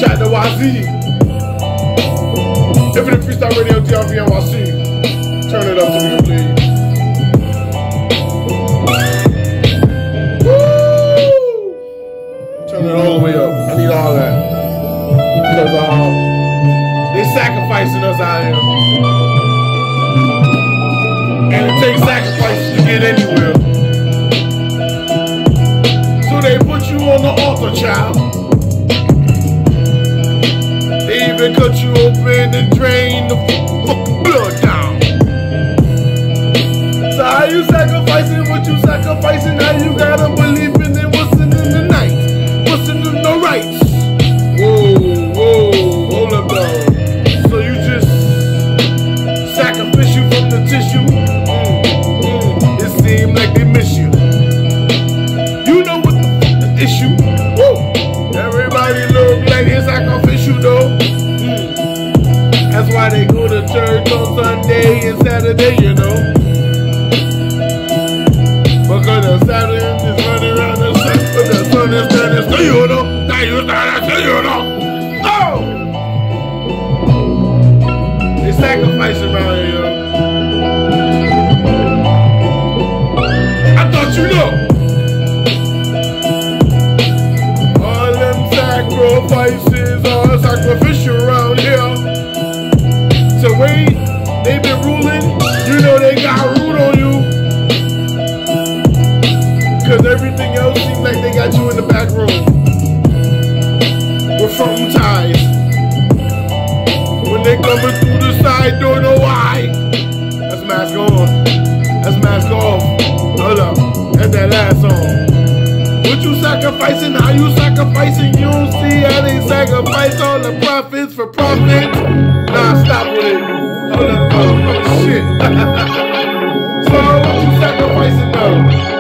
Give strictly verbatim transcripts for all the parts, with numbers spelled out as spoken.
Shout to Y Z. Infinite Freestyle Radio, D R V N Y C. Turn it up to me, please. Woo! Turn it all the way up. I need all that. Because um, they sacrificing us out here. And it takes sacrifices to get anywhere. So they put you on the altar, child. They even cut you open and drain the fucking blood down. So how you sacrificing what you sacrificing? How you gotta believe in it? What's in the night? What's in the rights? Whoa, whoa, hold up, dog. So you just sacrifice you from the tissue? Mm, mm. It seems like they miss you. You know what the fuck the issue? Woo! Everybody look like it's sacrificial though. Mm. That's why they go to church on Sunday and Saturday, you know. Because the Saturday is running around the sun, but the sun is turning to you know. Now you start to you know. Oh! They sacrifice around here, yo. I thought you know. All them sacrifices are sacrificial around here. So wait, they been ruling, you know they got root on you. Cause everything else seems like they got you in the back room with front ties. When they coming through the side, don't know why. That's mask on. That's mask off. Hold up. That's that last song. What you sacrificing? How you sacrificing? You don't see how they sacrifice all the profits for profit? Nah, stop with it. Hold up. Oh, oh shit. So what you sacrificing though?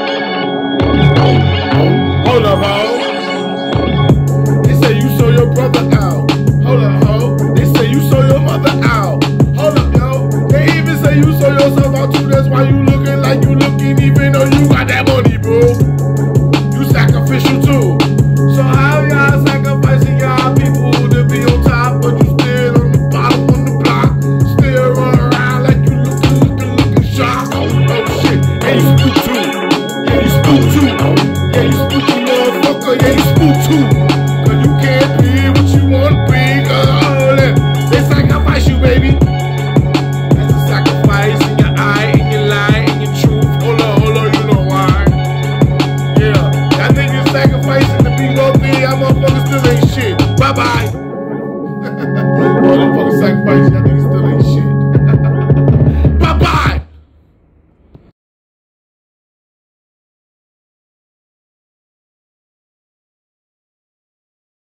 Hold up, ho. They say you sold your brother out. Hold up, ho. They say you sold your mother out. Hold up, yo. They even say you sold yourself out too. That's why you looking like you looking, even though you got that money, bro. You sacrificial too. So how y'all sacrificing y'all people to be on top, but you still on the bottom on the block? Still run around like you looking, looking, looking sharp. Oh shit. And you spook too. Yeah, you spook too. Yeah, you spooky motherfucker, yeah, you spook too. Cause you can't be what you wanna be, cause all that, they sacrifice you, baby. That's a sacrifice in your eye, in your lie, in your truth. Hold on, hold on, you know why. Yeah, y'all niggas sacrificing to be wealthy, y'all motherfuckers still ain't shit. Bye-bye.